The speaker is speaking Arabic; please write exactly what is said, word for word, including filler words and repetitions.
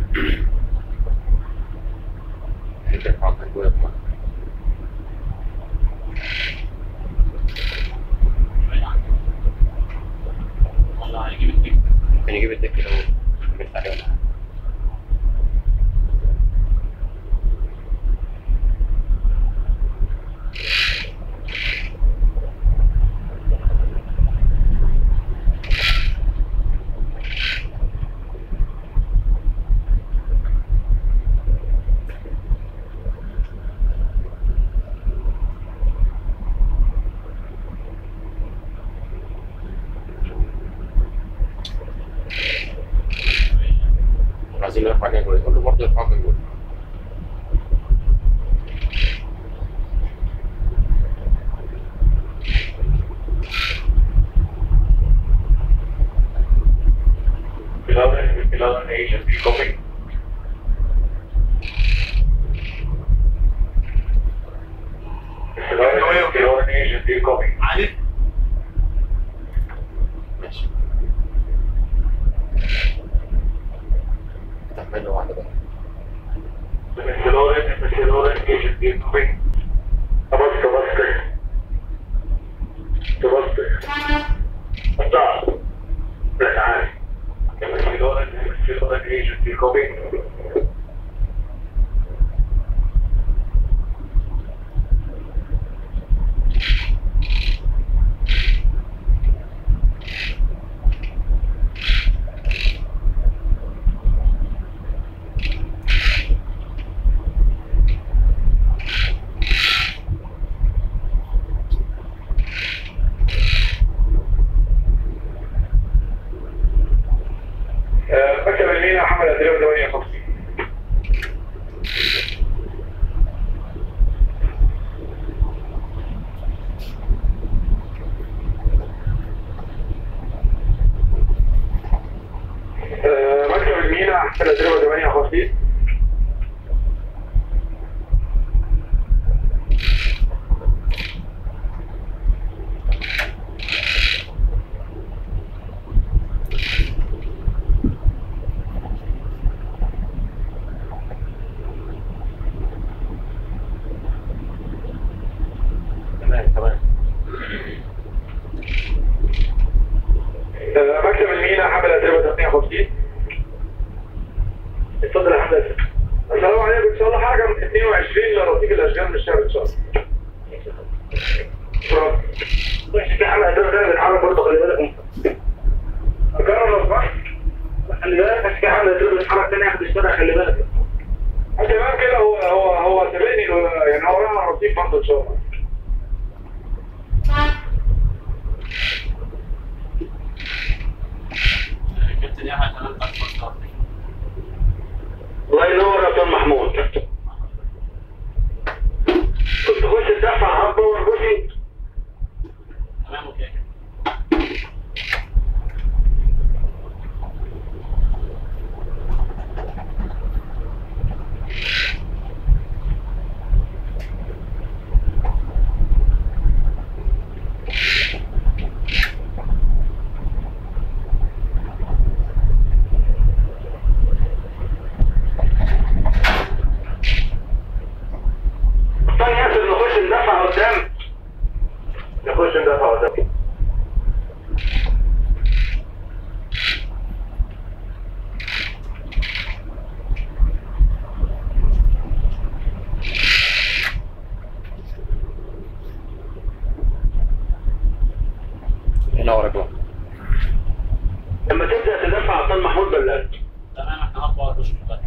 انت حاطط جوه والله هيجيب التيك. ممكن يجيب الدك لو عملت عليه ولا حاجة. عايزين نرفع عليه جوه، يقول له برضه يرفعه من جوه. eleven, eleven agency copy. eleven, eleven agency copy. عارف؟ ماشي. تحمل له واحدة بقى. eleven, eleven agency copy. تبص تبص تبص قطع لا تعال eleven, eleven agency copy. مكتب المينا حمل أدريب ثمانية وخمسين. مكتب المينا حمل أدريب ثمانية وخمسين. تمام تمام. مكتب المينا حمل أدريب ثمانية وخمسين. اتفضل يا حمد. السلام عليكم. ان شاء الله حاجه من اثنين وعشرين لرصيف الاشجار من الشهر ان شاء الله. شكرا. وحش في حمل أدريب ده بيتحرك برضه خلي بالك. اكرر لو سمحت. خلي بالك بس في حمل أدريب بيتحرك تاني ياخد الشارع خلي بالك. تمام كده. هو هو هو سابقني يعني هو راح على الرصيف برضه ان شاء الله. جبت ليها ثلاث أكبر. الله ينور يا استاذ محمود. كنت تخش تدافع عن باور بوشنج. تمام اوكي. طيب ياسر نخش ندافع قدام. نخش ندافع قدام. هنا ورا جوه. لما تبدا تدافع عن محمود بلغت. تمام احنا هنطبع الرشوة.